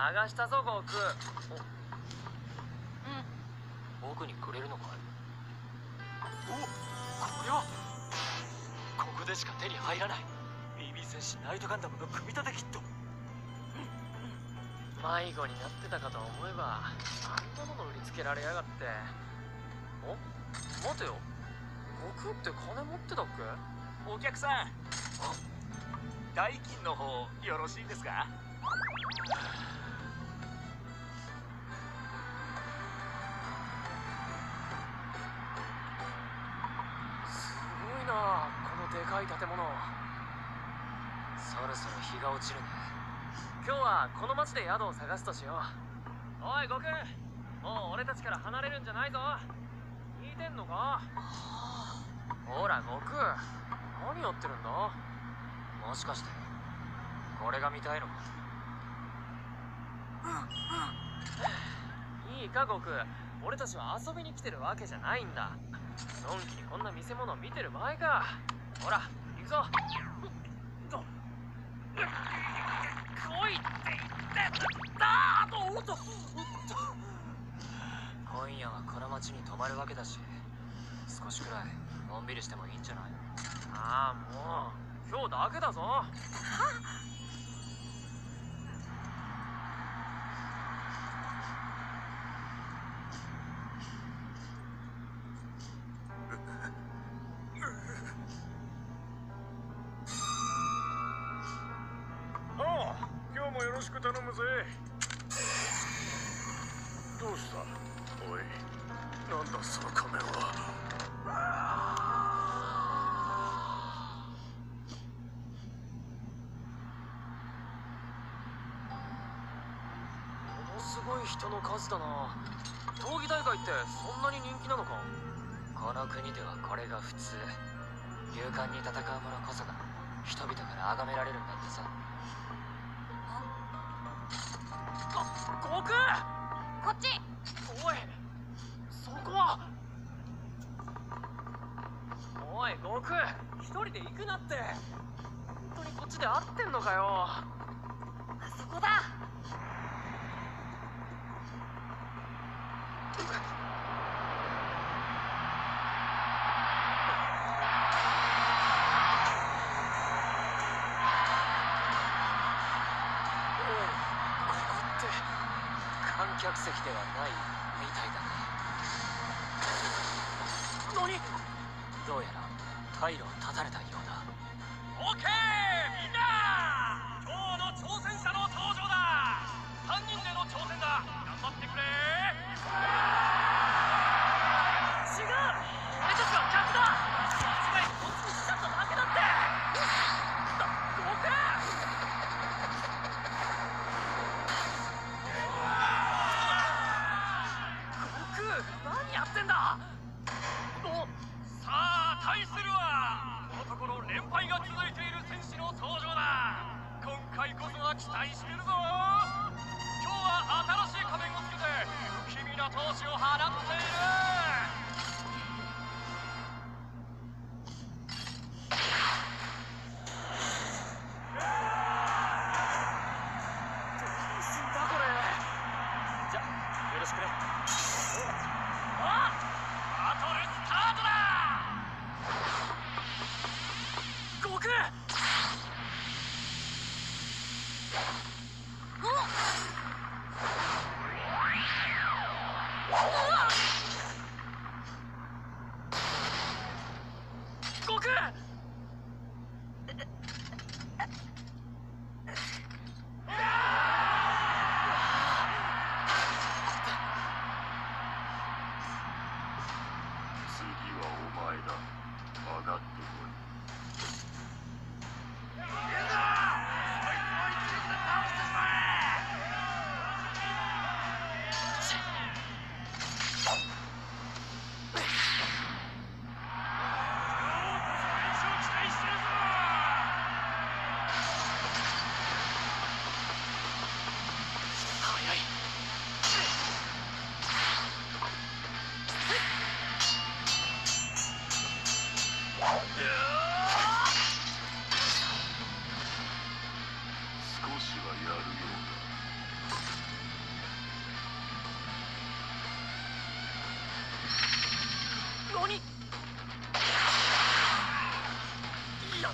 探したぞ悟空。 僕にくれるのかい？お、これはここでしか手に入らない BB 戦士ナイトガンダムの組み立てキット。 迷子になってたかと思えばあんなもの売りつけられやがって。お、待てよ、悟空って金持ってたっけ？ お客さん、代金の方よろしいですか？ すごいなこのでかい建物。 そろそろ日が落ちるね。 今日はこの町で宿を探すとしよう。おい悟空、もう俺たちから離れるんじゃないぞ。聞いてんのか？ほら悟空、何やってるんだ？ もしかしてこれが見たいのか？ いいか悟空、俺たちは遊びに来てるわけじゃないんだ。のんきにこんな見せ物を見てる場合か。ほら行くぞ。来いって言ってだーと。 今夜はこの町に泊まるわけだし、少しくらいのんびりしてもいいんじゃない？ ああ、もう今日だけだぞ。 今日もよろしく頼むぜ。どうした？おい、なんだその仮面は。 ものすごい人の数だな。闘技大会ってそんなに人気なのか？ この国ではこれが普通。勇敢に戦う者こそが人々から崇められるんだってさ。 悟空！ こっち！ おい、そこは。おい悟空、一人で行くなって。本当にこっちで合ってんのかよ。 あそこだ。 観客席ではないみたいだね。 何？ どうやら退路を断たれたようだ。 オッケー、みんな、今日の挑戦者の登場だ。3人での挑戦だ。頑張ってくれ。違う、俺たちは逆だ。間違いこっちに来ちゃっただけだって。悟空！何やってんだ。さあ対するはこのところ連敗が続いている選手の登場だ。今回こそは期待してるぞ。今日は新しい仮面をつけて不気味な闘志を放っている。どうすんだこれ。じゃよろしくね。バトルスタートだ。悟空！悟空！ 次はお前だ。上がってこい。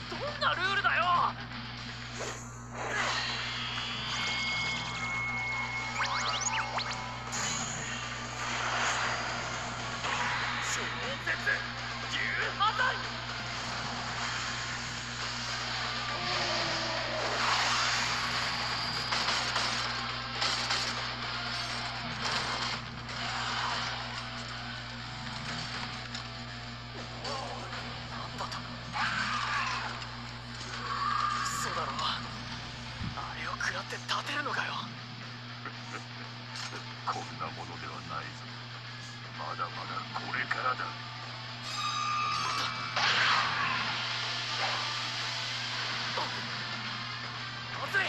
どんなルールだよ。超絶牛破砕。 こんなものではないぞ。まだまだこれからだ。 まずい。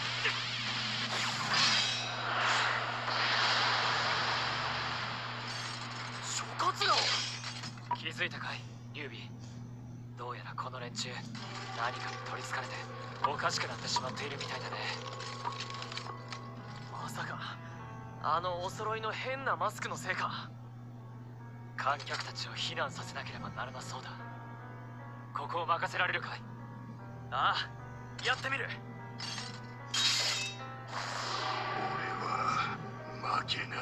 諸葛亮。 気づいたかい劉備。どうやらこの連中何かに取りつかれておかしくなってしまっているみたいだね。 まさかあのお揃いの変なマスクのせいか。 観客たちを避難させなければならなそうだ。ここを任せられるかい？ ああ、やってみる。 俺は負けない。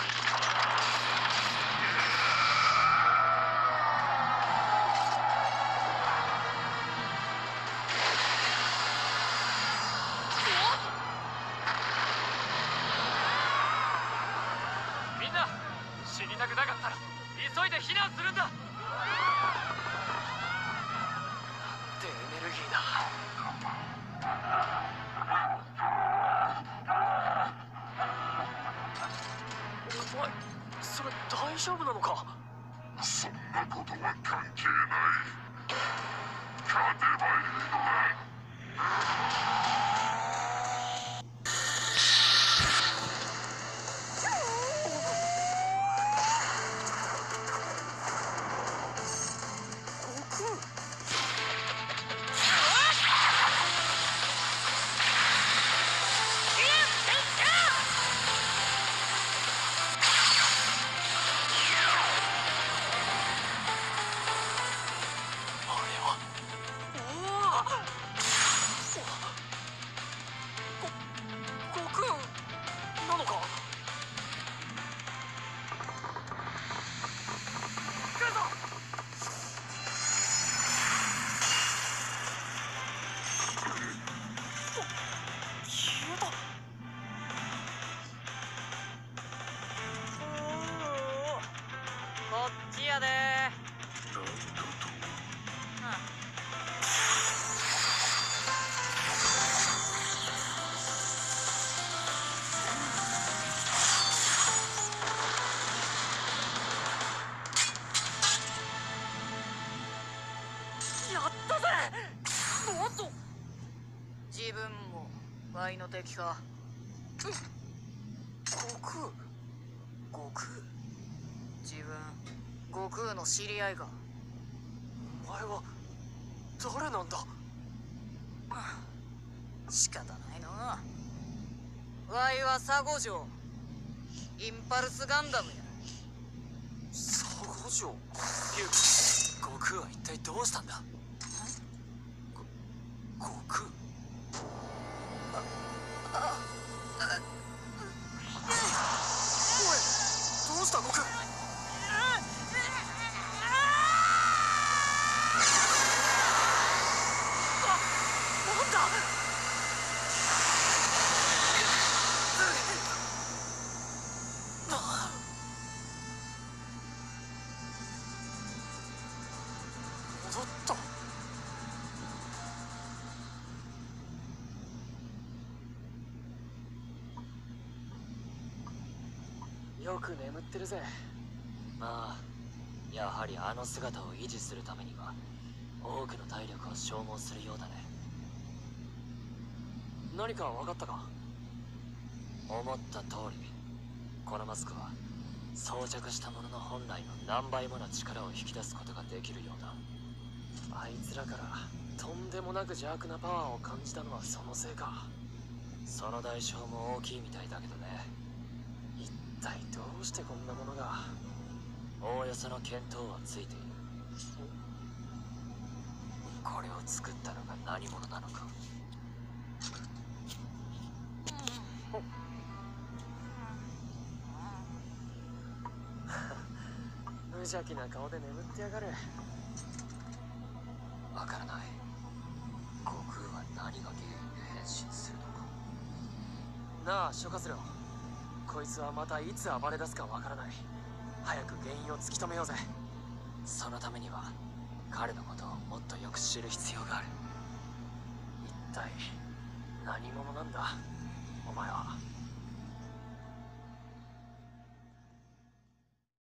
みんな死にたくなかったら急いで避難するんだ。なんてエネルギーだ。おい、それ大丈夫なのか。 そんなことは関係ない。勝てばいいのだ。 こっちやで。 なんだと。 やったぜ。おっと。 自分もワイの敵か。 悟空。 悟空。自分悟空の知り合いか。 お前は誰なんだ。 仕方ないの。ワイは佐護城インパルスガンダムや。 佐護城。 劉備、悟空は一体どうしたんだ？悟空。 おい、どうした悟空。なんだ。戻った。 よく眠ってるぜ。まあやはりあの姿を維持するためには多くの体力を消耗するようだね。 何か分かったか。 思った通り、このマスクは装着したものの本来の何倍もの力を引き出すことができるようだ。 あいつらからとんでもなく邪悪なパワーを感じたのはそのせいか。 その代償も大きいみたいだけどね。 一体どうしてこんなものが。 おおよその見当はついている。 ここれを作ったのが何者なのか。無邪気な顔で眠ってやがる。わからない。悟空は何が原因で変身するのか。なあ諸葛亮、こいつはまたいつ暴れ出すかわからない。早く原因を突き止めようぜ。そのためには彼のことをもっとよく知る必要がある。一体何者なんだお前は。